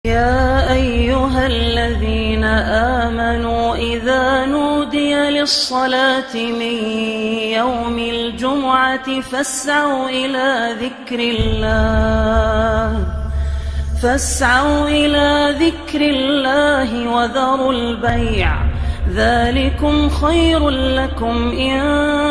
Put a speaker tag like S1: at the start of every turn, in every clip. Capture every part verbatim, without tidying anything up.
S1: يا أيها الذين آمنوا إذا نودي للصلاة من يوم الجمعة فاسعوا إلى ذكر الله فاسعوا إلى ذكر الله وذروا البيع ذلكم خير لكم إن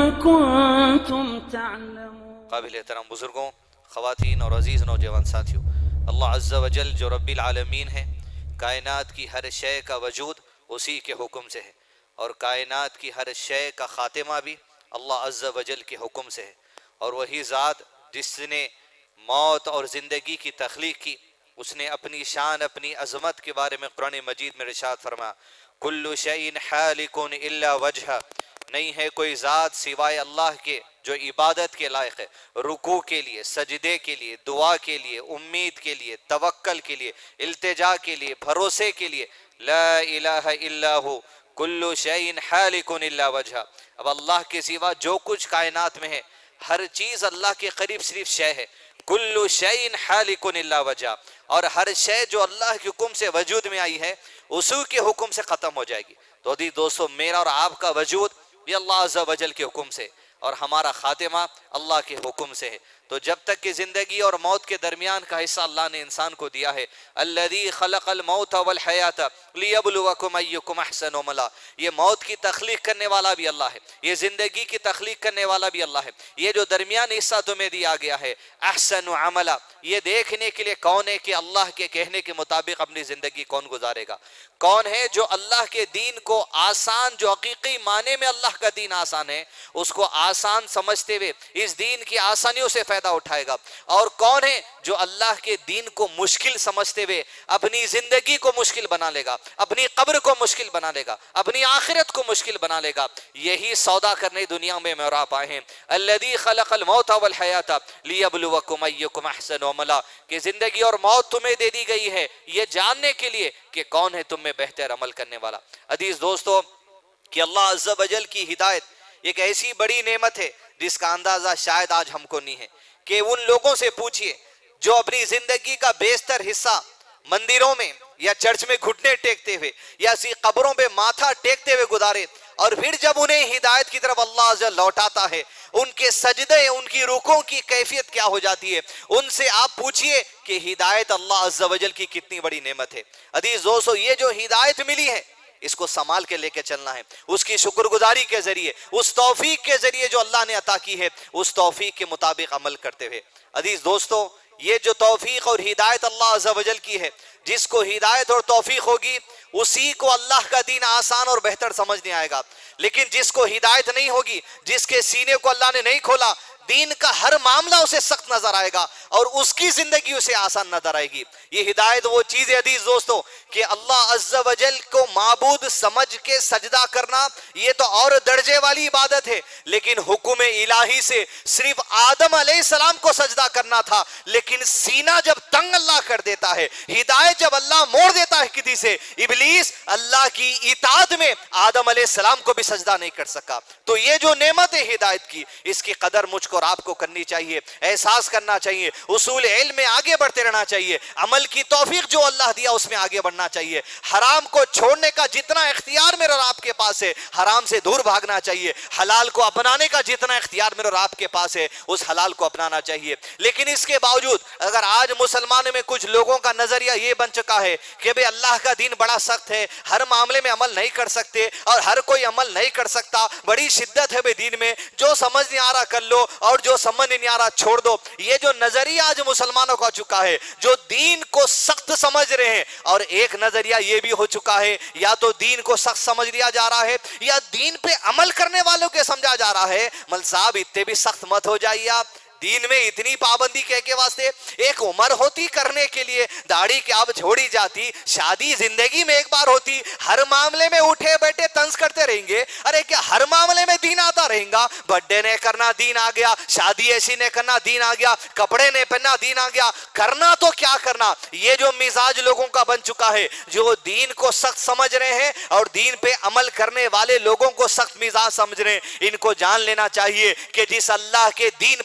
S1: كنتم تعلمون.
S2: قابل احترام بزرگوں، خواتین اور عزیز نوجوان ساتھیوں، اللہ عز و جل جو رب العالمین ہے، کائنات کی ہر شے کا وجود اسی کے حکم سے ہے، اور کائنات کی ہر شے کا خاتمہ بھی اللہ عز و جل کے حکم سے ہے، اور وہی ذات جس نے موت اور زندگی کی تخلیق کی، اس نے اپنی شان، اپنی عظمت کے بارے میں قرآن مجید میں ارشاد فرما، کل شیء حالک الا وجہ، نہیں ہے کوئی ذات سوائے اللہ کے جو عبادت کے لائق ہے، رکوع کے لیے، سجدے کے لیے، دعا کے لیے، امید کے لیے، توکل کے لیے، التجا کے لیے، بھروسے کے لیے، لا الہ الا ہو کل شیء حالک الا وجہ۔ اب اللہ کے سوا جو کچھ کائنات میں ہے، ہر چیز اللہ کے قریب صرف شے ہے، کل شیء حالک الا وجہ، اور ہر شے جو اللہ کے حکم سے وجود میں آئی ہے اسی کے حکم سے ختم ہو جائے گی۔ تو عزیز دوستو، میرا اور آپ کا وجود یہ اللہ عز و جل کے حکم سے، اور ہمارا خاتمہ اللہ کے حکم سے ہے۔ تو جب تک کہ زندگی اور موت کے درمیان کا حصہ اللہ نے انسان کو دیا ہے، الذی خلق الموت والحیات لیبلوکم ایکم احسن عملا، یہ موت کی تخلیق کرنے والا بھی اللہ ہے، یہ زندگی کی تخلیق کرنے والا بھی اللہ ہے، یہ جو درمیان حصہ تمہیں دیا گیا ہے احسن عملا، یہ دیکھنے کے لیے کون ہے کہ اللہ کے کہنے کے مطابق اپنی زندگی کون گزارے گا، کون ہے جو اللہ کے دین کو آسان، جو حقیقی معنی میں اللہ کا دین آسان ہے اس کو آسان سمجھتے ہوئے اس دین کی آسانیوں سے فائدہ اٹھائے گا، اور کون ہے جو اللہ کے دین کو مشکل سمجھتے ہوئے اپنی زندگی کو مشکل بنا لے گا، اپنی قبر کو مشکل بنا لے گا، اپنی آخرت کو مشکل بنا لے گا۔ یہی سودا کرنے دنیا میں میں اور آپ آئے ہیں، الذی خلق الموت والحیات لیبلوکم ایکم احسن عملا، کہ زندگی اور موت تمہیں دے دی گئی ہے یہ جاننے کے لیے کہ کون ہے تم میں بہتر عمل کرنے والا۔ عزیز دوستو، کہ اللہ عز و جل کی ہدایت ایک ایسی بڑی نعمت ہے جس کا اندازہ شاید آج ہم کو نہیں ہے، کہ ان لوگوں سے پوچھئے جو اپنی زندگی کا بیشتر حصہ مندروں میں یا چرچ میں گھٹنے ٹیکتے ہوئے یا اسی قبروں پہ ماتھا ٹیکتے ہوئے گزارے، اور پھر جب انہیں ہدایت کی طرف اللہ عز و جل لوٹاتا ہے، ان کے سجدے، ان کی رکوع کی کیفیت کیا ہو جاتی ہے، ان سے آپ پوچھئے کہ ہدایت اللہ عز و جل کی کتنی بڑی نعمت ہے۔ عزیز دوستو، یہ جو ہدایت ملی ہے اس کو سنبھال کے لے کے چلنا ہے، اس کی شکر گزاری کے ذریعے، اس توفیق کے ذریعے جو اللہ نے عطا کی ہے اس توفیق کے مطابق عمل کرتے ہوئے۔ عزیز دوستو، یہ جو توفیق اور ہدایت اللہ عز و جل کی ہے، جس کو ہدایت اور توفیق ہوگی اسی کو اللہ کا دین آسان اور بہتر سمجھنے آئے گا، لیکن جس کو ہدایت نہیں ہوگی، جس کے سینے کو اللہ نے نہیں کھولا، دین کا ہر معاملہ اسے سخت نظر آئے گا اور اس کی زندگی اسے آسان نظر آئے گی۔ یہ ہدایت وہ چیز ہے عزیز دوستو کہ اللہ عز و جل کو معبود سمجھ کے سجدہ کرنا یہ تو اور درجے والی عبادت ہے، لیکن حکم الہی سے صرف آدم علیہ السلام کو سجدہ کرنا تھا، لیکن سینہ جب تنگ اللہ کر دیتا ہے، ہدایت جب اللہ موڑ دیتا ہے کسی سے، ابلیس اللہ کی اطاعت میں آدم علیہ السلام کو بھی سجدہ نہیں کر سکا۔ تو یہ جو نعمت ہے ہدایت کی، اس کی قدر مجھ کو اور آپ کو کرنی چاہیے، احساس کرنا چاہیے، اصول علم میں آگے بڑھتے رہنا چاہیے، عمل کی توفیق جو اللہ دیا اس میں آگے بڑھنا چاہیے، حرام کو چھوڑنے کا جتنا اختیار میرے اور آپ کے پاس ہے حرام سے دور بھاگنا چاہیے، حلال کو اپنانے کا جتنا اختیار میرے اور آپ کے پاس ہے اس حلال کو اپنانا چاہیے۔ لیکن اس کے باوجود اگر آج مسلمانوں میں کچھ لوگوں کا نظریہ یہ بن چکا ہے کہ بھئی اللہ کا دین بڑا سخت ہے، ہر معاملے میں عمل نہیں کر سکتے اور ہر کوئی عمل نہیں کر سکتا، بڑی شدت ہے بھئی دین میں، جو سمجھ نہیں آ رہا کر لو اور جو سمجھ نہیں آ رہا چھوڑ دو، یہ جو نظریہ آج مسلمانوں کو آ چکا ہے، جو دین کو سخت سمجھ رہے ہیں، اور ایک نظریہ یہ بھی ہو چکا ہے یا تو دین کو سخت سمجھ لیا جا رہا ہے یا دین پہ عمل کرنے والوں کے سمجھا جا رہا ہے۔ مل صاحب اتنے بھی سخت مت ہو جائیے آپ، دین میں اتنی پابندی کہہ کے واسطے ایک عمر ہوتی کرنے کے لیے، داڑھی کی آپ چھوڑی جاتی، شادی زندگی میں ایک بار ہوتی، ہر معاملے میں اٹھے بیٹھے طنز کرتے رہیں گے، ارے کیا ہر معاملے میں دین آتا رہیں گا؟ برتھڈے نے کرنا دین آ گیا، شادی ایسی نے کرنا دین آ گیا، کپڑے نے پہننا دین آ گیا، کرنا تو کیا کرنا؟ یہ جو مزاج لوگوں کا بن چکا ہے، جو دین کو سخت سمجھ رہے ہیں اور دین پہ عمل کرنے والے لوگوں کو سخت مزاج سمجھ رہے ہیں، ان کو جان لینا چاہیے کہ جس اللہ کے دین پر یہ انگلی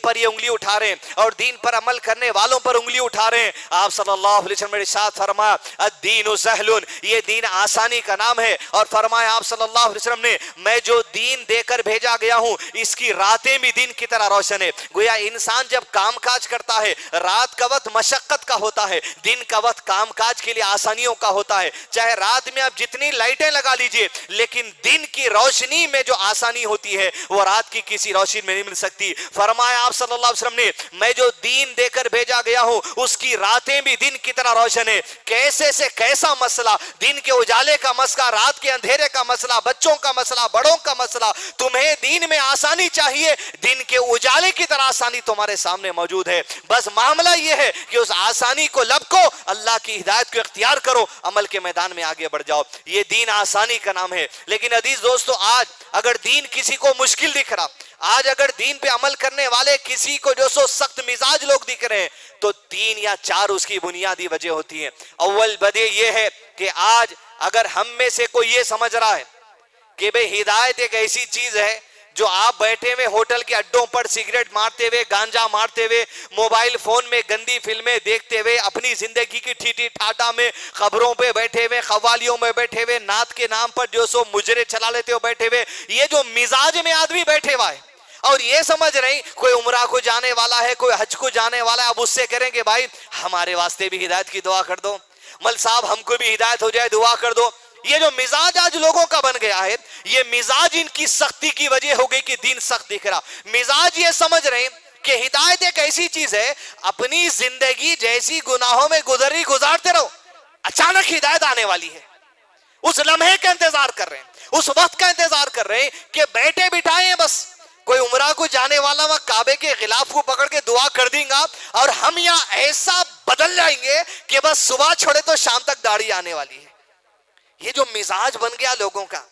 S2: انگلی اٹھا رہے ہیں اور دین پر عمل کرنے والوں پر انگلی اٹھا رہے ہیں۔ آپ صلی اللہ علیہ وسلم نے ارشاد فرمایا الدین سہل، یہ دین آسانی کا نام ہے، اور فرمایا آپ صلی اللہ علیہ وسلم نے میں جو دین دے کر بھیجا گیا ہوں اس کی راتیں بھی دن کی طرح روشن ہے۔ گویا انسان جب کام کاج کرتا ہے رات کا وقت مشقت کا ہوتا ہے، دن کا وقت کام کاج کے لیے آسانیوں کا ہوتا ہے۔ چاہے رات میں آپ جتنی لائٹیں لگا لیجئے لیکن دن کی روشنی میں جو آسانی ہوتی ہے وہ رات کی کسی روشنی میں نہیں مل سکتی۔ فرمایا آپ صلی اللہ علیہ وسلم نے میں جو دین دے کر بھیجا گیا ہوں اس کی راتیں بھی دن کی طرح روشن ہے۔ کیسے سے کیسا مسئلہ، دن کے اجالے کا مسئلہ، رات کے اندھیرے کا مسئلہ، بچوں کا مسئلہ، بڑوں کا مسئلہ، تمہیں دین میں آسانی چاہیے، دن کے اجالے کی طرح آسانی تمہارے سامنے موجود ہے۔ بس معاملہ یہ ہے کہ اس آسانی کو لب کو، اللہ کی ہدایت کو اختیار کرو، عمل کے میدان میں آگے بڑھ جاؤ۔ یہ دین آسانی کا نام ہے۔ لیکن عزیز دوستو، آج اگر دین کسی کو مشکل دکھ رہا، آج اگر دین پہ عمل کرنے والے کسی کو جو سو سخت مزاج لوگ دکھ رہے ہیں تو تین یا چار اس کی بنیادی وجہ ہوتی ہیں۔ اول وجہ یہ ہے کہ آج اگر ہم میں سے کوئی یہ سمجھ رہا ہے کہ بھئی ہدایت ایک ایسی چیز ہے جو آپ بیٹھے ہوئے ہوٹل کے اڈوں پر سگریٹ مارتے ہوئے، گانجا مارتے ہوئے، موبائل فون میں گندی فلمیں دیکھتے ہوئے، اپنی زندگی کی ٹھیٹی ٹھاٹا میں خبروں پہ بیٹھے ہوئے، قوالیوں میں بیٹھے ہوئے، نعت کے نام پر جو سو مجرے چلا لیتے ہو بیٹھے ہوئے، یہ جو مزاج میں آدمی بیٹھے ہوا ہے اور یہ سمجھ رہے ہیں کوئی عمرہ کو جانے والا ہے، کوئی حج کو جانے والا ہے، اب اس سے کریں کہ بھائی ہمارے واسطے بھی ہدایت کی دعا کر دو، مل صاحب ہم کو بھی ہدایت ہو جائے دعا کر دو۔ یہ جو مزاج آج لوگوں کا بن گیا ہے، یہ مزاج ان کی سختی کی وجہ ہو گئی کہ دین سخت دکھ رہا۔ مزاج یہ سمجھ رہے ہیں کہ ہدایت ایک ایسی چیز ہے، اپنی زندگی جیسی گناہوں میں گزری گزارتے رہو، اچانک ہدایت آنے والی ہے، اس لمحے کا انتظار کر رہے ہیں، اس وقت کا انتظار کر رہے ہیں کہ بیٹھے بٹھائے ہیں، بس کوئی عمرہ کو جانے والا وہ کعبے کے غلاف کو پکڑ کے دعا کر دیں گا اور ہم یہاں ایسا بدل جائیں گے کہ بس صبح چھوڑے تو شام تک داڑھی آنے والی ہے۔ یہ جو مزاج بن گیا لوگوں کا،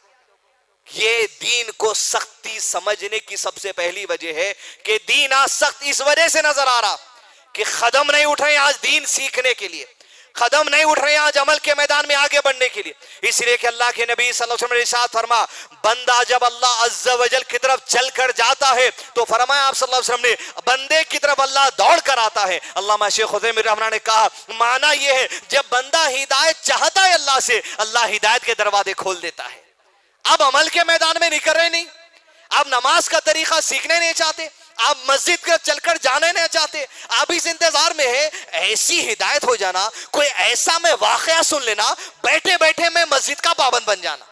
S2: یہ دین کو سختی سمجھنے کی سب سے پہلی وجہ ہے کہ دین آج سخت اس وجہ سے نظر آ رہا کہ قدم نہیں اٹھ رہے آج دین سیکھنے کے لیے، قدم نہیں اٹھ رہے آج عمل کے میدان میں آگے بڑھنے کے لیے۔ اس لیے کہ اللہ کے نبی صلی اللہ علیہ وسلم نے ارشاد فرما بندہ جب اللہ عز و جل کی طرف چل کر جاتا ہے تو فرمایا آپ صلی اللہ علیہ وسلم نے بندے کی طرف اللہ دوڑ کر آتا ہے۔ علامہ شیخ خضیم الرحمن نے کہا معنی یہ ہے جب بندہ ہدایت چاہتا ہے اللہ سے، اللہ ہدایت کے دروازے کھول دیتا ہے۔ اب عمل کے میدان میں نکل رہے نہیں، آپ نماز کا طریقہ سیکھنے نہیں چاہتے، آپ مسجد کا چل کر جانے نہیں چاہتے، آپ اس انتظار میں ہے ایسی ہدایت ہو جانا، کوئی ایسا میں واقعہ سن لینا، بیٹھے بیٹھے میں مسجد کا پابند بن جانا۔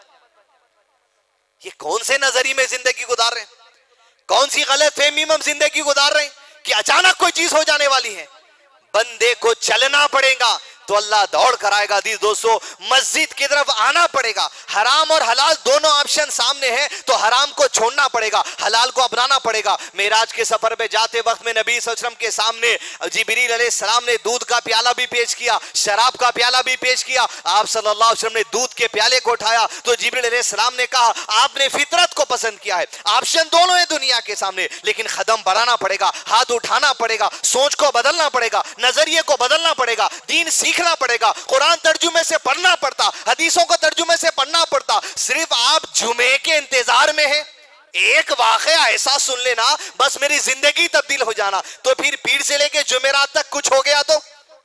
S2: یہ کون سے نظریے میں زندگی گزار رہے ہیں، کون سی غلط فہمی میں ہم زندگی گزار رہے ہیں کہ اچانک کوئی چیز ہو جانے والی ہے۔ بندے کو چلنا پڑے گا تو اللہ دوڑ کر آئے گا۔ عزیز دوستو، مسجد کی طرف آنا پڑے گا، حرام اور حلال دونوں آپشن سامنے ہیں تو حرام کو چھوڑنا پڑے گا، حلال کو اپنانا پڑے گا۔ معراج کے سفر پہ جاتے وقت میں نبی صلی اللہ علیہ وسلم کے سامنے جبریل علیہ السلام نے دودھ کا پیالہ بھی پیش کیا، شراب کا پیالہ بھی پیش کیا۔ آپ صلی اللہ علیہ وسلم نے دودھ کے پیالے کو اٹھایا تو جبریل علیہ السلام نے کہا آپ نے فطرت کو پسند کیا ہے، آپشن دونوں ہیں دنیا کے سامنے، لیکن قدم بڑھانا پڑے گا، ہاتھ اٹھانا پڑے گا، سوچ کو بدلنا پڑے گا، نظریے کو بدلنا پڑے گا، دین سیکھنا پڑے گا، قرآن ترجمے سے پڑھنا پڑتا، حدیثوں کو ترجمے سے پڑھنا پڑتا۔ صرف آپ جمعے کے انتظار میں ہیں، ایک واقعہ ایسا سن لینا بس میری زندگی تبدیل ہو جانا، تو پھر پیر سے لے کے جمعرات تک کچھ ہو گیا تو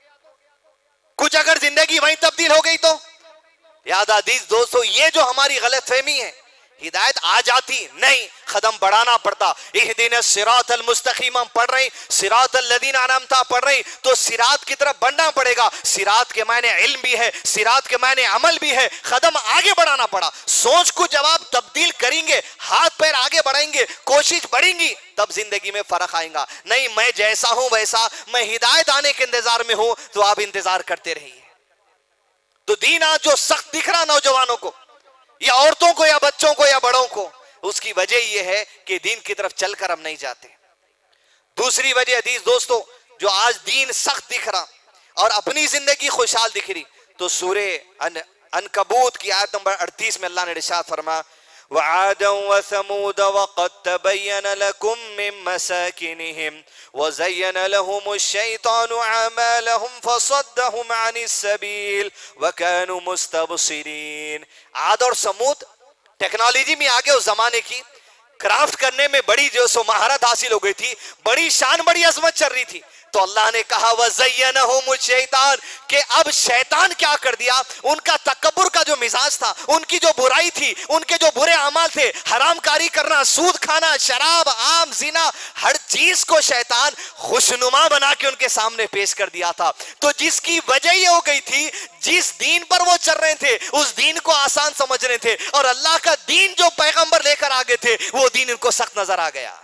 S2: کچھ اگر زندگی وہیں تبدیل ہو گئی تو یاد عزیز دوستو، یہ جو ہماری غلط فہمی ہے، ہدایت آ جاتی نہیں، قدم بڑھانا پڑتا۔ اہدنا الصراط المستقیم ہم پڑھ رہے ہیں، صراط الذین انعمت پڑھ رہے ہیں تو صراط کی طرف بڑھنا پڑے گا۔ صراط کے معنی علم بھی ہے، صراط کے معنی عمل بھی ہے، قدم آگے بڑھانا پڑا۔ سوچ کو جب آپ تبدیل کریں گے، ہاتھ پیر آگے بڑھائیں گے، کوشش بڑھیں گی، تب زندگی میں فرق آئے گا۔ نہیں میں جیسا ہوں ویسا، میں ہدایت آنے کے انتظار میں ہوں تو آپ انتظار کرتے رہیے۔ تو دین آج جو سخت دکھ رہا نوجوانوں کو یا عورتوں کو یا بچوں کو یا بڑوں کو، اس کی وجہ یہ ہے کہ دین کی طرف چل کر ہم نہیں جاتے۔ دوسری وجہ عزیز دوستو، جو آج دین سخت دکھ رہا اور اپنی زندگی خوشحال دکھ رہی، تو سورہ عنکبوت کی آیت نمبر اڑتیس میں اللہ نے ارشاد فرمایا وَعَادًا وَثَمُودَ وَقَدْ تَبَيَّنَ لَكُم مِّن مَّسَاكِنِهِمْ وَزَيَّنَ لَهُمُ الشَّيْطَانُ أَعْمَالَهُمْ فَصَدَّهُمْ عَنِ السَّبِيلِ وَكَانُوا مُسْتَبْصِرِينَ۔ عاد اور سمود ٹیکنالوجی میں آگے اس زمانے کی، کرافٹ کرنے میں بڑی جو سو مہارت حاصل ہو گئی تھی، بڑی شان بڑی عظمت چل رہی تھی، تو اللہ نے کہا وَزَيَّنَهُمُ الشَّيْطَانُ کہ اب شیطان کیا کر دیا، ان کا تکبر کا جو مزاج تھا، ان کی جو برائی تھی، ان کے جو برے اعمال تھے، حرام کاری کرنا، سود کھانا، شراب، عام، زنا، ہر چیز کو شیطان خوشنما بنا کے ان کے سامنے پیش کر دیا تھا. تو جس کی وجہ یہ ہو گئی تھی، جس دین پر وہ چل رہے تھے اس دین کو آسان سمجھ رہے تھے، اور اللہ کا دین جو پیغمبر لے کر آگے تھے وہ دین ان کو سخت نظر آ گیا.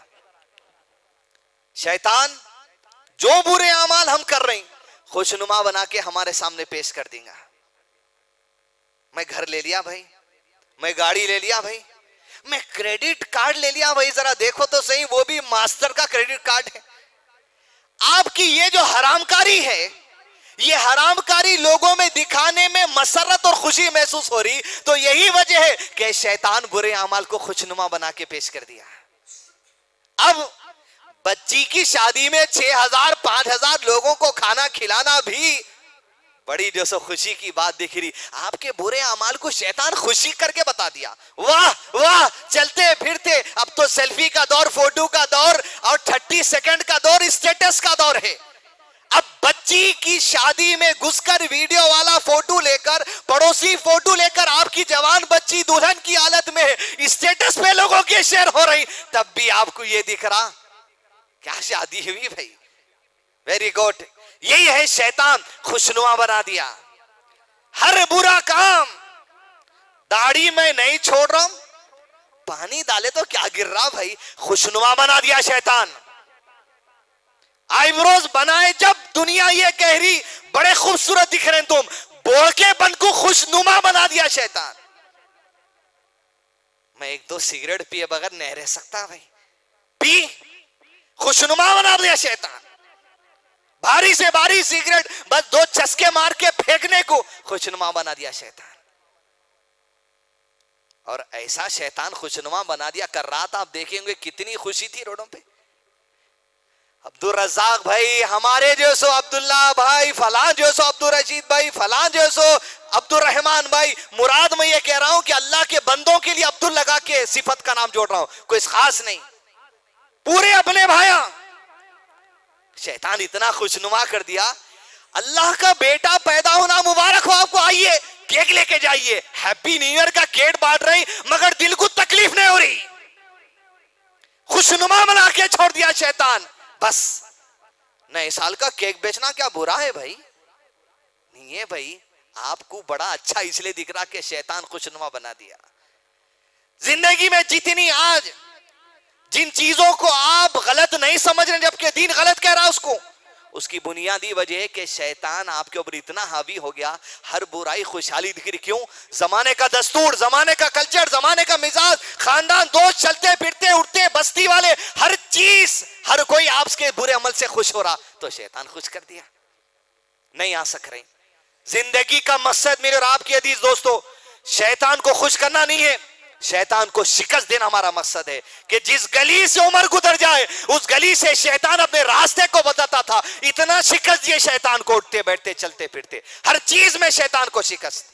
S2: شیطان جو برے اعمال ہم کر رہے ہیں خوشنما بنا کے ہمارے سامنے پیش کر دیں گا. میں گھر لے لیا بھائی، میں گاڑی لے لیا بھائی، میں کریڈٹ کارڈ لے لیا بھائی، ذرا دیکھو تو صحیح، وہ بھی ماسٹر کا کریڈٹ کارڈ ہے. آپ کی یہ جو حرام کاری ہے، یہ حرام کاری لوگوں میں دکھانے میں مسرت اور خوشی محسوس ہو رہی، تو یہی وجہ ہے کہ شیطان برے اعمال کو خوشنما بنا کے پیش کر دیا. اب بچی کی شادی میں چھ ہزار پانچ ہزار لوگوں کو کھانا کھلانا بھی بڑی جو سو خوشی کی بات دکھ رہی، آپ کے برے اعمال کو شیطان خوشی کر کے بتا دیا. واہ واہ، چلتے پھرتے اب تو سیلفی کا دور، فوٹو کا دور، اور تھرٹی سیکنڈ کا دور، اسٹیٹس کا دور ہے. اب بچی کی شادی میں گھس کر ویڈیو والا فوٹو لے کر، پڑوسی فوٹو لے کر، آپ کی جوان بچی دلہن کی حالت میں اسٹیٹس پہ لوگوں کے شیئر ہو رہی، تب بھی آپ کو یہ دکھ رہا کیا شادی ہوئی بھائی. Very good. یہی ہے شیطان خوشنما بنا دیا. ہر برا کام، داڑھی میں نہیں چھوڑ رہا ہوں، پانی ڈالے تو کیا گر رہا بھائی، خوشنما بنا دیا شیطان. آئی بروز بنائے جب دنیا یہ کہہ رہی بڑے خوبصورت دکھ رہے ہیں تم، بول کے بن کو خوشنما بنا دیا شیطان. میں ایک دو سگریٹ پیے بغیر نہیں رہ سکتا بھائی، پی، خوشنما بنا دیا شیطان. بھاری سے بھاری سگریٹ بس دو چسکے مار کے پھینکنے کو خوشنما بنا دیا شیطان. اور ایسا شیطان خوشنما بنا دیا کر رہا تھا، آپ دیکھیں گے کتنی خوشی تھی روڈوں پہ. عبد الرزاق بھائی ہمارے جو سو، عبداللہ بھائی فلان جو سو، عبد الرشید بھائی فلان جو سو، عبد الرحمن بھائی. مراد میں یہ کہہ رہا ہوں کہ اللہ کے بندوں کے لیے عبد لگا کے صفت کا نام جوڑ رہا ہوں، کوئی خاص نہیں، پورے اپنے بھائیاں. شیطان اتنا خوشنما کر دیا. اللہ کا بیٹا پیدا ہونا مبارک ہو آپ کو، آئیے کیک لے کے جائیے، ہیپی نیو ایئر کا کیک بانٹ رہی، مگر دل کو تکلیف نہیں ہو رہی. خوشنما بنا کے چھوڑ دیا شیطان. بس نئے سال کا کیک بیچنا کیا برا ہے بھائی؟ نہیں ہے بھائی، آپ کو بڑا اچھا اس لیے دکھ رہا کہ شیطان خوشنما بنا دیا. زندگی میں جتنی آج جن چیزوں کو آپ غلط نہیں سمجھ رہے جبکہ دین غلط کہہ رہا اس کو، اس کی بنیادی وجہ ہے کہ شیطان آپ کے اوپر اتنا حاوی ہو گیا، ہر برائی خوشحالی دکھ رہی. کیوں؟ زمانے کا دستور، زمانے کا کلچر، زمانے کا مزاج، خاندان، دوست، چلتے پھرتے اٹھتے بستی والے، ہر چیز، ہر کوئی آپ کے برے عمل سے خوش ہو رہا، تو شیطان خوش کر دیا. نہیں آ سک رہے. زندگی کا مقصد میرے اور آپ کی عزیز دوستو شیطان کو خوش کرنا نہیں ہے، شیطان کو شکست دینا ہمارا مقصد ہے. کہ جس گلی سے عمر گزر جائے اس گلی سے شیطان اپنے راستے کو بتاتا تھا، اتنا شکست دیے شیطان کو، اٹھتے بیٹھتے چلتے پھرتے ہر چیز میں شیطان کو شکست.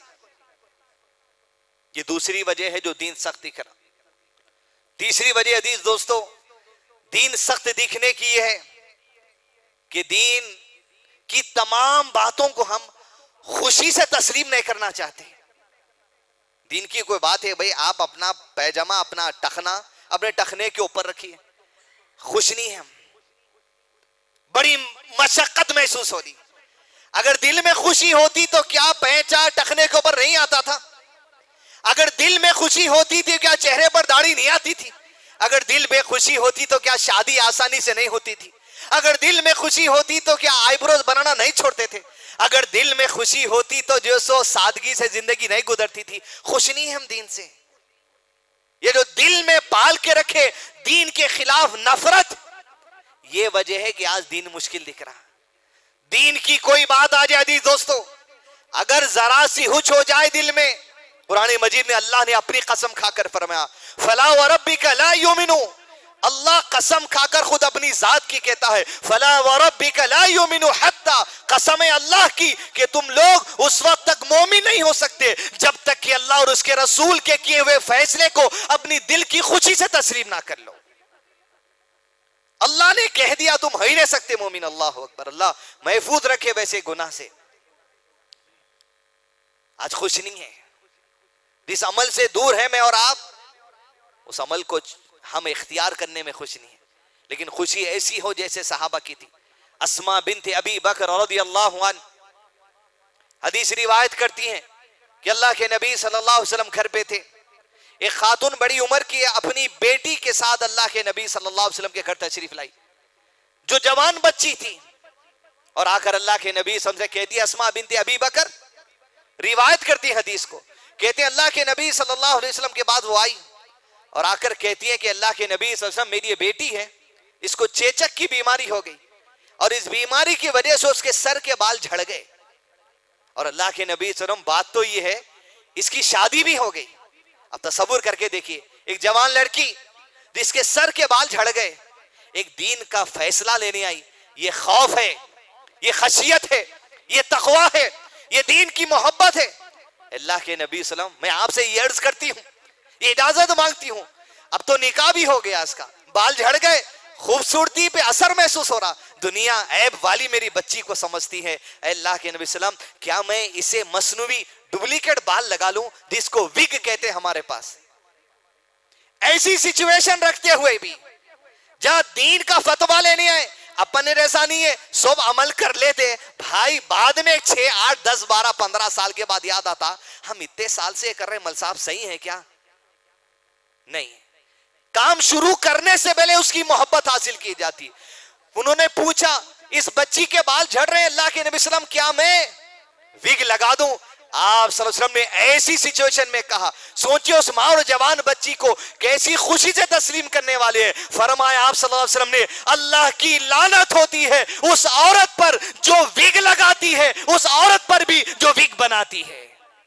S2: یہ دوسری وجہ ہے جو دین سخت دکھ رہا. تیسری وجہ عزیز دوستو دین سخت دکھنے کی یہ ہے کہ دین کی تمام باتوں کو ہم خوشی سے تسلیم نہیں کرنا چاہتے. دین کی کوئی بات ہے بھئی آپ اپنا پیجامہ، اپنا ٹخنا اپنے ٹخنے کے اوپر رکھیے، خوش نہیں ہم، بڑی مشقت محسوس ہو رہی. اگر دل میں خوشی ہوتی تو کیا پینچا ٹخنے کے اوپر نہیں آتا تھا؟ اگر دل میں خوشی ہوتی تھی کیا چہرے پر داڑھی نہیں آتی تھی؟ اگر دل میں خوشی ہوتی تو کیا شادی آسانی سے نہیں ہوتی تھی؟ اگر دل میں خوشی ہوتی تو کیا آئی بروز بنانا نہیں چھوڑتے تھے؟ اگر دل میں خوشی ہوتی تو جو سو سادگی سے زندگی نہیں گزرتی تھی. خوش نہیں ہم دین سے. یہ جو دل میں پال کے رکھے دین کے خلاف نفرت، یہ وجہ ہے کہ آج دین مشکل دکھ رہا. دین کی کوئی بات آ جائے عزیز دوستو، اگر ذرا سی ہچ ہو جائے دل میں، قرآن مجید میں اللہ نے اپنی قسم کھا کر فرمایا فَلَا وَرَبِّكَ لَا يُؤْمِنُونَ. اللہ قسم کھا کر خود اپنی ذات کی کہتا ہے فَلَا وَرَبِّكَ لَا يُؤْمِنُ حَتَّى، قسم اللہ کی کہ تم لوگ اس وقت تک مومن نہیں ہو سکتے جب تک تک کہ اللہ اور اس کے رسول کے کیے ہوئے فیصلے کو اپنی دل کی خوشی سے تسلیم نہ کر لو. اللہ نے کہہ دیا تم ہو ہی نہیں سکتے مومن. اللہ اکبر. اللہ محفوظ رکھے ویسے گناہ سے. آج خوش نہیں ہے, جس عمل سے دور ہے میں اور آپ, اس عمل کو ہم اختیار کرنے میں خوش نہیں ہے. لیکن خوشی ایسی ہو جیسے صحابہ کی تھی. اسما بنت ابی بکر رضی اللہ عنہ حدیث روایت کرتی ہیں کہ اللہ کے نبی صلی اللہ علیہ وسلم گھر پہ تھے. ایک خاتون بڑی عمر کی اپنی بیٹی کے ساتھ اللہ کے نبی صلی اللہ علیہ وسلم کے گھر تشریف لائی, جو جوان بچی تھی, اور آ کر اللہ کے نبی صلی اللہ علیہ وسلم سے کہتی ہے, اسما بنت ابی بکر روایت کرتی حدیث کو, کہتے ہیں اللہ کے نبی صلی اللہ علیہ وسلم کے بعد وہ آئی اور آ کر کہتی ہے کہ اللہ کے نبی صلی اللہ علیہ وسلم میری یہ بیٹی ہے, اس کو چیچک کی بیماری ہو گئی اور اس بیماری کی وجہ سے اس کے سر کے بال جھڑ گئے. اور اللہ کے نبی صلی اللہ علیہ وسلم بات تو یہ ہے اس کی شادی بھی ہو گئی. اب تصور کر کے دیکھیے, ایک جوان لڑکی جس کے سر کے بال جھڑ گئے, ایک دین کا فیصلہ لینے آئی. یہ خوف ہے, یہ خشیت ہے, یہ تقوی ہے, یہ دین کی محبت ہے. اللہ کے نبی صلی اللہ علیہ وسلم, میں آپ سے یہ عرض کرتی ہوں, یہ اجازت مانگتی ہوں, اب تو نکاح بھی ہو گیا, اس کا بال جھڑ گئے, خوبصورتی پہ اثر محسوس ہو رہا, دنیا عیب والی میری بچی کو سمجھتی ہے. اے اللہ کے نبی صلی اللہ علیہ وسلم, کیا میں اسے مصنوعی ڈپلیکیٹ بال لگا لوں جس کو وگ کہتے ہیں ہمارے پاس؟ ایسی سچویشن رکھتے ہوئے بھی جہاں دین کا فتویٰ لینے آئے, اپنے جیسا نہیں ہے, سب عمل کر لیتے بھائی, بعد میں چھ آٹھ دس بارہ پندرہ سال کے بعد یاد آتا ہم اتنے سال سے کر رہے ہیں, مل صاحب صحیح ہے کیا؟ نہیں, کام شروع کرنے سے پہلے اس کی محبت حاصل کی جاتی. انہوں نے پوچھا اس بچی کے بال جھڑ رہے ہیں اللہ کے نبی صلی اللہ علیہ وسلم, کیا میں وگ لگا دوں؟ آپ صلی اللہ علیہ وسلم نے ایسی سچویشن میں کہا, سوچئے اس ماں اور جوان بچی کو کیسی خوشی سے تسلیم کرنے والے ہیں. فرمایا آپ صلی اللہ علیہ وسلم نے, اللہ کی لعنت ہوتی ہے اس عورت پر جو وگ لگاتی ہے, اس عورت پر بھی جو وگ بناتی ہے.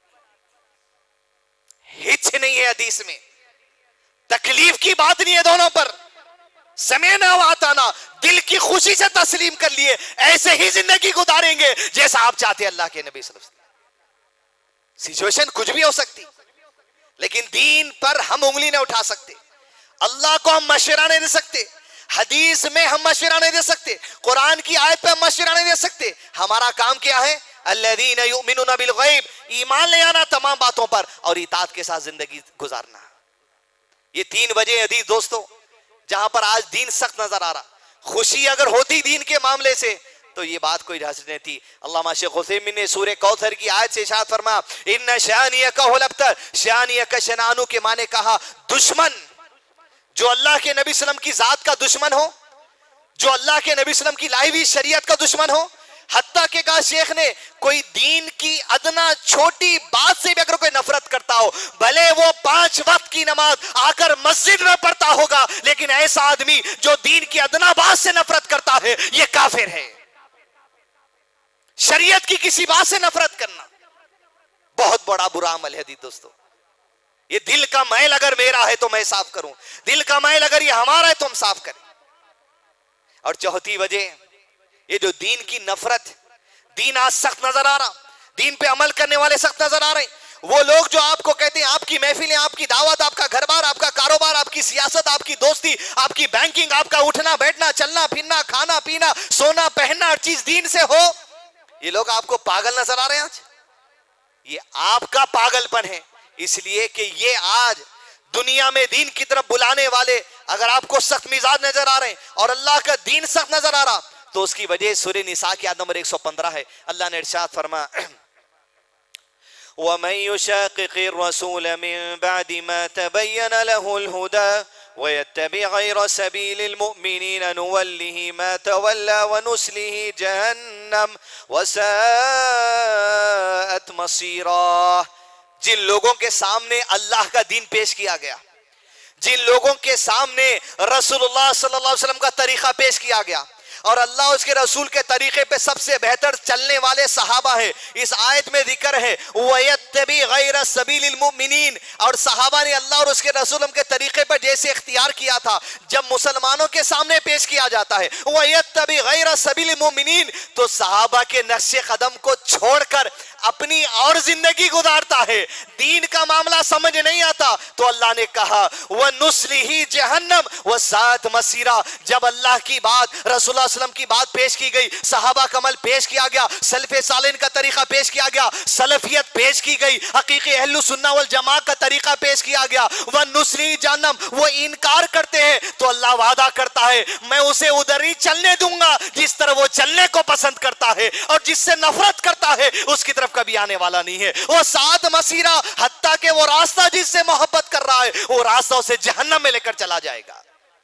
S2: ہچ نہیں ہے حدیث میں, تکلیف کی بات نہیں ہے دونوں پر, سمینا واتانا, دل کی خوشی سے تسلیم کر لیے, ایسے ہی زندگی گزاریں گے جیسا آپ چاہتے ہیں اللہ کے نبی صلی اللہ علیہ وسلم. سچویشن کچھ بھی ہو سکتی, لیکن دین پر ہم انگلی نہ اٹھا سکتے, اللہ کو ہم مشورہ نہیں دے سکتے, حدیث میں ہم مشورہ نہیں دے سکتے, قرآن کی آیت پہ ہم مشورہ نہیں دے سکتے. ہمارا کام کیا ہے؟ الذین یؤمنون بالغیب, ایمان لے آنا تمام باتوں پر اور اطاعت کے ساتھ زندگی گزارنا. یہ تین وجہ حدیث دوستو جہاں پر آج دین سخت نظر آ رہا. خوشی اگر ہوتی دین کے معاملے سے تو یہ بات کوئی اجازت نہیں تھی. علامہ شیخ عثیمین نے سورہ کوثر کی آیت سے ارشاد فرمایا, ان شانئک هو الابتر, شانئک شنانو کے معنی کہا دشمن, جو اللہ کے نبی صلی اللہ علیہ وسلم کی ذات کا دشمن ہو, جو اللہ کے نبی صلی اللہ علیہ وسلم کی لائی ہوئی شریعت کا دشمن ہو. حتیٰ کہ کہا شیخ نے, کوئی دین کی ادنا چھوٹی بات سے بھی اگر کوئی نفرت کرتا ہو, بھلے وہ پانچ وقت کی نماز آ کر مسجد میں پڑھتا ہوگا, لیکن ایسا آدمی جو دین کی ادنا بات سے نفرت کرتا ہے یہ کافر ہے. شریعت کی کسی بات سے نفرت کرنا بہت بڑا برا عمل ہے دوستو. یہ دل کا میل اگر میرا ہے تو میں صاف کروں, دل کا میل اگر یہ ہمارا ہے تو ہم صاف کریں. اور چوتھی وجہ, یہ جو دین کی نفرت, دین آج سخت نظر آ رہا, دین پہ عمل کرنے والے سخت نظر آ رہے ہیں. وہ لوگ جو آپ کو کہتے ہیں آپ کی محفلیں, آپ کی دعوت, آپ کا گھر بار, آپ کا کاروبار, آپ کی سیاست, آپ کی دوستی, آپ کی بینکنگ, آپ کا اٹھنا بیٹھنا, چلنا پھرنا, کھانا پینا, سونا پہننا, ہر چیز دین سے ہو, یہ لوگ آپ کو پاگل نظر آ رہے ہیں. آج یہ آپ کا پاگل پن ہے, اس لیے کہ یہ آج دنیا میں دین کی طرف بلانے والے اگر آپ کو سخت مزاج نظر آ رہے ہیں اور اللہ کا دین سخت نظر آ رہا, تو اس کی وجہ سورہ نساء کی آیت نمبر ایک سو پندرہ ہے. اللہ نے ارشاد فرمایا, وَمَن يُشَاقِقِ الرَّسُولَ مِن بَعْدِ مَا تَبَيَّنَ لَهُ الْهُدَى وَيَتَّبِعْ غَيْرَ سَبِيلِ الْمُؤْمِنِينَ نُوَلِّهِ مَا تَوَلَّى وَنُصْلِهِ جَهَنَّمَ وَسَاءَتْ مَصِيرًا. جن لوگوں کے سامنے اللہ کا دین پیش کیا گیا, جن لوگوں کے سامنے رسول اللہ صلی اللہ علیہ وسلم کا طریقہ پیش کیا گیا, اور اللہ اس کے رسول کے طریقے پہ سب سے بہتر چلنے والے صحابہ ہیں. اس آیت میں ذکر ہے وَيَتَّبِعْ غَيْرَ سَبِيلِ الْمُؤْمِنِينَ, اور صحابہ نے اللہ اور اس کے رسول کے طریقے پر جیسے اختیار کیا تھا جب مسلمانوں کے سامنے پیش کیا جاتا ہے وَيَتَّبِعْ غَيْرَ سَبِيلِ الْمُؤْمِنِينَ, تو صحابہ کے نقش قدم کو چھوڑ کر اپنی اور زندگی گزارتا ہے. دین کا معاملہ سمجھ نہیں آتا تو اللہ نے کہا وَنُسْلِهِ جَهَنَّمْ وَسَاءَتْ مَصِيرًا. جب اللہ کی بات, رسول اللہ صلی اللہ علیہ وسلم کی بات پیش کی گئی, صحابہ کا عمل پیش کیا گیا, سلف صالحین کا طریقہ پیش کیا گیا, سلفیت پیش کی گئی, حقیقی اہل سنہ والجماع کا طریقہ پیش کیا گیا, وَنُسْلِهِ جَهَنَّمْ, وہ انکار کرتے ہیں تو اللہ وعدہ کرتا ہے میں اسے ادھر ہی چلنے دوں گا جس طرح وہ چلنے کو پسند کرتا ہے, اور جس سے نفرت کرتا ہے اس کی طرف کبھی آنے والا نہیں ہے. وہ سات مسیرہ, حتیٰ کہ وہ راستہ جس سے محبت کر رہا ہے وہ راستہ اسے جہنم میں لے کر چلا جائے گا.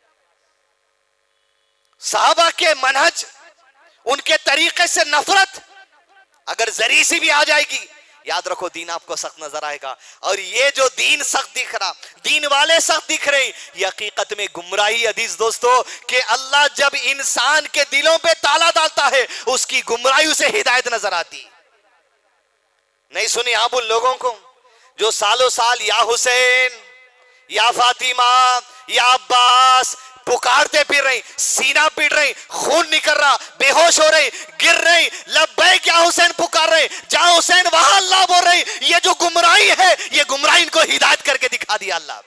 S2: صحابہ کے منہج, ان کے طریقے سے نفرت اگر ذری سی بھی آ جائے گی, یاد رکھو دین آپ کو سخت نظر آئے گا. اور یہ جو دین سخت دکھ رہا, دین والے سخت دکھ رہے, یہ حقیقت میں گمراہی. عزیز دوستو, کہ اللہ جب انسان کے دلوں پہ تالا ڈالتا ہے اس کی گمراہی اسے ہدایت نظر آتی. نہیں سنی آپ ان لوگوں کو جو سالوں سال یا حسین یا فاطمہ یا عباس پکارتے پھر رہی, سینہ پیٹ رہی, خون نکل رہا, بے ہوش ہو رہی, گر رہی, لبیک یا حسین پکار رہے, جہاں حسین وہاں اللہ بول رہی. یہ جو گمراہی ہے, یہ گمراہی ان کو ہدایت کر کے دکھا دیا اللہ.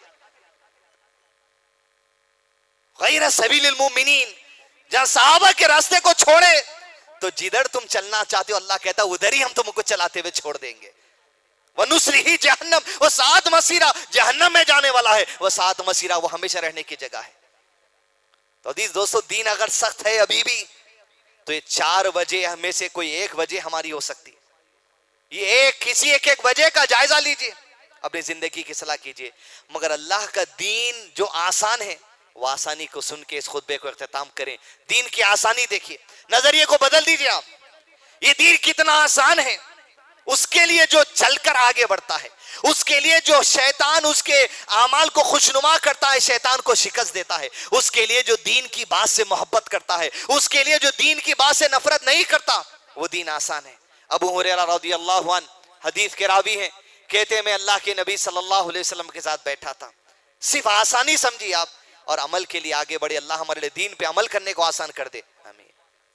S2: غیر سبیل المومنین, جہاں صحابہ کے راستے کو چھوڑے تو جدھر تم چلنا چاہتے ہو اللہ کہتا ادھر ہی ہم تم کو چلاتے ہوئے چھوڑ دیں گے. وَنُسْلِهِ جَهَنَّمْ, وہ سات مسیرہ جہنم میں جانے والا ہے, وہ سات مسیرہ وہ ہمیشہ رہنے کی جگہ ہے. تو عزیز دوستو, دین اگر سخت ہے ابھی بھی تو یہ چار وجہ ہمیں سے کوئی ایک وجہ ہماری ہو سکتی. یہ ایک کسی ایک ایک وجہ کا جائزہ لیجئے, اپنی زندگی کی اصلاح کیجئے. مگر اللہ کا دین جو آسان ہے وہ آسانی کو سن کے اس خطبے کو اختتام کریں. دین کی آسانی دیکھیے, نظریے کو بدل دیجئے آپ. یہ دین کتنا آسان ہے, اس کے لیے جو چل کر آگے بڑھتا ہے, اس کے لیے جو شیطان اس کے اعمال کو خوشنما کرتا ہے, شیطان کو شکست دیتا ہے, اس کے لیے جو دین کی بات سے محبت کرتا ہے, اس کے لیے جو دین کی بات سے نفرت نہیں کرتا, وہ دین آسان ہے. ابو ہریرہ رضی اللہ عنہ حدیث کے راوی ہیں, کہتے ہیں میں اللہ کے نبی صلی اللہ علیہ وسلم کے ساتھ بیٹھا تھا. صرف آسانی سمجھیے آپ, اور عمل کے لیے آگے بڑھے. اللہ ہمارے لیے دین پہ عمل کرنے کو آسان کر دے, آمین.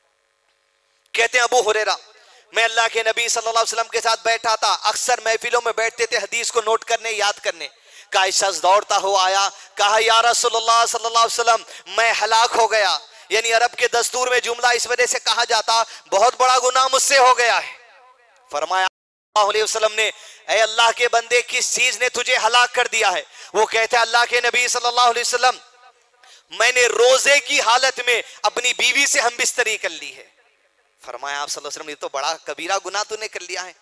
S2: کہتے ہیں ابو ہریرہ میں اللہ کے نبی صلی اللہ علیہ وسلم کے ساتھ بیٹھا تھا, اکثر محفلوں میں بیٹھتے تھے حدیث کو نوٹ کرنے, یاد کرنے. کہا ایک شخص دوڑتا ہوا آیا, کہا یا رسول اللہ صلی اللہ علیہ وسلم میں ہلاک ہو گیا. یعنی عرب کے دستور میں جملہ اس وجہ سے کہا جاتا بہت بڑا گناہ مجھ سے ہو گیا ہے. فرمایا صلی اللہ علیہ وسلم نے اے اللہ کے بندے کس چیز نے تجھے ہلاک کر دیا ہے؟ وہ کہتے ہیں اللہ کے نبی صلی اللہ علیہ وسلم میں نے روزے کی حالت میں اپنی بیوی سے ہم بستری کر لی ہے. فرمایا آپ صلی اللہ علیہ وسلم یہ تو بڑا کبیرہ گناہ تو نے کر لیا ہے,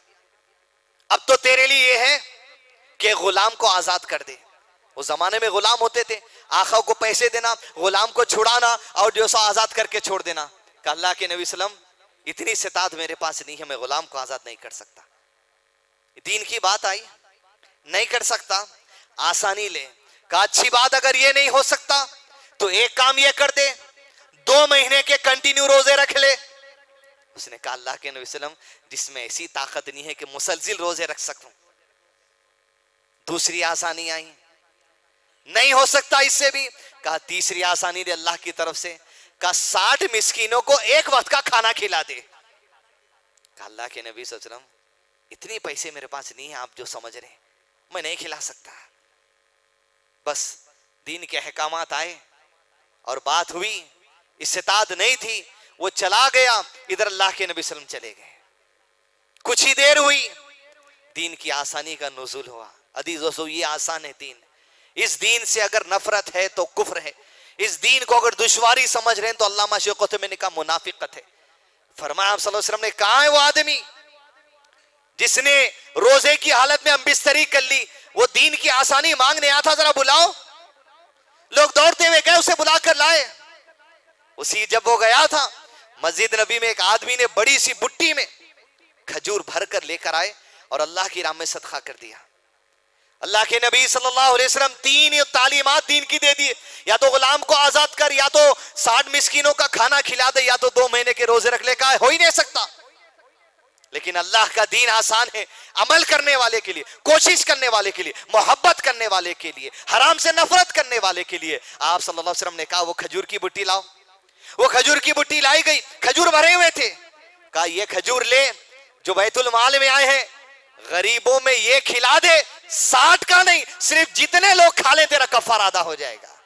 S2: اب تو تیرے لیے یہ ہے کہ غلام کو آزاد کر دے. اس زمانے میں غلام ہوتے تھے, آقا کو پیسے دینا, غلام کو چھڑانا اور جو سو آزاد کر کے چھوڑ دینا. کہ اللہ کے نبی صلی اللہ علیہ وسلم اتنی استطاعت میرے پاس نہیں ہے, میں غلام کو آزاد نہیں کر سکتا. دین کی بات آئی, نہیں کر سکتا, آسانی لے. کہا اچھی بات اگر یہ نہیں ہو سکتا تو ایک کام یہ کر دے, دو مہینے کے کنٹینیو روزے رکھ لے. اس نے کہا اللہ کے نبی صلی اللہ علیہ وسلم جس میں ایسی طاقت نہیں ہے کہ مسلسل روزے رکھ سکوں. دوسری آسانی آئی, نہیں ہو سکتا اس سے بھی. کہا تیسری آسانی دے اللہ کی طرف سے, کہا ساٹھ مسکینوں کو ایک وقت کا کھانا کھلا دے. کہا اللہ کے نبی صلی اللہ علیہ وسلم اتنی پیسے میرے پاس نہیں ہیں آپ جو سمجھ رہے ہیں, میں نہیں کھلا سکتا. بس دین کے احکامات آئے اور بات ہوئی, استطاعت نہیں تھی, وہ چلا گیا, ادھر اللہ کے نبی صلی اللہ علیہ وسلم چلے گئے. کچھ ہی دیر ہوئی, دین کی آسانی کا نزول ہوا. عزیز دوستو یہ آسان ہے دین. اس دین سے اگر نفرت ہے تو کفر ہے, اس دین کو اگر دشواری سمجھ رہے ہیں تو علامہ شیخ قطب نے کہا منافقت ہے. فرمایا آپ صلی اللہ علیہ وسلم نے کہاں ہے وہ آدمی جس نے روزے کی حالت میں ہم بستری کر لی, وہ دین کی آسانی مانگنے آیا تھا, ذرا بلاؤ. لوگ دوڑتے ہوئے گئے, اسے بلا کر لائے. اسی جب وہ گیا تھا مسجد نبی میں ایک آدمی نے بڑی سی بٹی میں کھجور بھر کر لے کر آئے اور اللہ کی راہ میں صدقہ کر دیا. اللہ کے نبی صلی اللہ علیہ وسلم تین تعلیمات دین کی دے دی، یا تو غلام کو آزاد کر، یا تو ساٹھ مسکینوں کا کھانا کھلا دے، یا تو دو مہینے کے روزے رکھ لے، کہا ہو ہی نہیں سکتا۔ لیکن اللہ کا دین آسان ہے، عمل کرنے والے کے لیے، کوشش کرنے والے کے لیے، محبت کرنے والے کے لیے، حرام سے نفرت کرنے والے کے لیے۔ آپ صلی اللہ علیہ وسلم نے کہا وہ کھجور کی بٹی لاؤ، وہ کھجور کی بٹی لائی گئی، کھجور بھرے ہوئے تھے، کہا یہ کھجور لے جو بیت المال میں آئے ہیں، غریبوں میں یہ کھلا دے، ساٹھ کا نہیں، صرف جتنے لوگ کھا لیں تیرا کفارہ ادا ہو جائے گا۔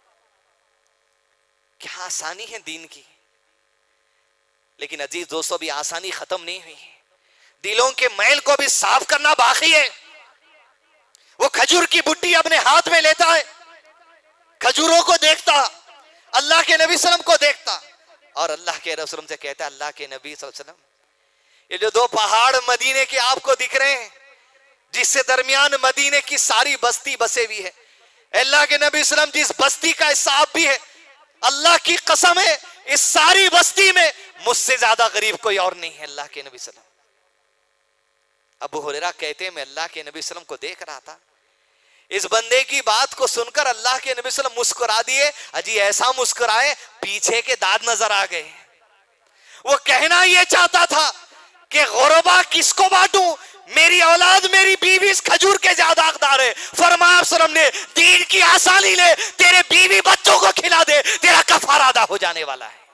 S2: کیا آسانی ہے دین کی۔ لیکن عزیز دوستو بھی آسانی ختم نہیں ہوئی، دلوں کے میل کو بھی صاف کرنا باقی ہے۔ وہ کھجور کی بٹی اپنے ہاتھ میں لیتا ہے، کھجوروں کو دیکھتا، اللہ کے نبی صلی اللہ علیہ وسلم کو دیکھتا، اور اللہ کے رسول سے کہتا ہے اللہ کے نبی صلی اللہ علیہ وسلم یہ جو دو پہاڑ مدینے کے آپ کو دکھ رہے ہیں، جس سے درمیان مدینے کی ساری بستی بسے ہوئی ہے، اللہ کے نبی صلی اللہ علیہ وسلم جس بستی کا حصہ آپ بھی ہے، اللہ کی قسم ہے اس ساری بستی میں مجھ سے زیادہ غریب کوئی اور نہیں ہے۔ اللہ کے نبی صلی اللہ علیہ وسلم ابو ہریرہ کہتے ہیں میں اللہ کے نبی صلی اللہ علیہ وسلم کو دیکھ رہا تھا، اس بندے کی بات کو سن کر اللہ کے نبی صلی اللہ علیہ وسلم مسکرا دیے، اجی ایسا مسکرائے پیچھے کے دانت نظر آ گئے۔ وہ کہنا یہ چاہتا تھا کہ غربا کس کو بانٹوں، میری اولاد میری بیوی اس کھجور کے زیادہ حقدار ہے۔ فرمایا صلی اللہ علیہ وسلم نے دین کی آسانی لے، تیرے بیوی بچوں کو کھلا دے، تیرا کفارہ ادا ہو جانے والا ہے۔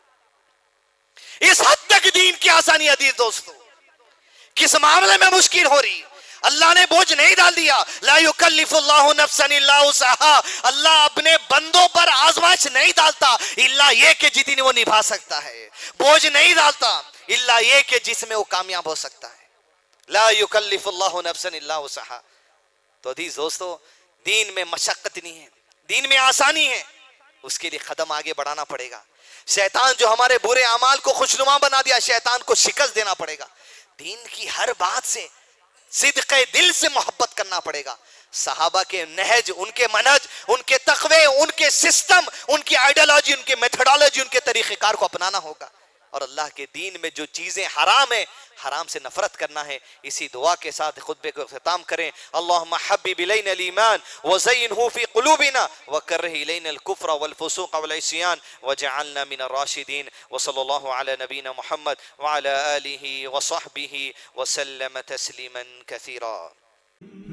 S2: اس حد تک دین کی آسانی عزیز دوستو، کس معاملے میں مشکل ہو رہی، اللہ نے بوجھ نہیں ڈال دیا۔ لا یکلف اللہ نفسا الا وسعها، اللہ اپنے بندوں پر آزمائش نہیں ڈالتا الا یہ کہ جتنی وہ نبھا سکتا ہے، بوجھ نہیں ڈالتا الا یہ کہ جس میں وہ کامیاب ہو سکتا ہے۔ لا یکلف اللہ نفسا الا وسعها۔ تو عزیز دوستو دین میں مشقت نہیں ہے، دین میں آسانی ہے، اس کے لیے قدم آگے بڑھانا پڑے گا۔ شیطان جو ہمارے برے اعمال کو خوشنما بنا دیا، شیطان کو شکست دینا پڑے گا۔ دین کی ہر بات سے صدق دل سے محبت کرنا پڑے گا۔ صحابہ کے نہج، ان کے منہج، ان کے تقوی، ان کے سسٹم، ان کی آئیڈیالوجی، ان کے میتھڈالوجی، ان کے طریقہ کار کو اپنانا ہوگا، اور اللہ کے دین میں جو چیزیں حرام ہیں حرام سے نفرت کرنا ہے۔ اسی دعا کے ساتھ خطبے کو اختتام کریں۔ اللہم حبب الینا الایمان وزینہ فی قلوبنا وکرہ الینا الکفر والفسوق والعصیان وجعلنا من الراشدین، وصلی اللہ علی نبینا محمد وعلی آلہ وصحبہ وسلم تسلیما کثیرا۔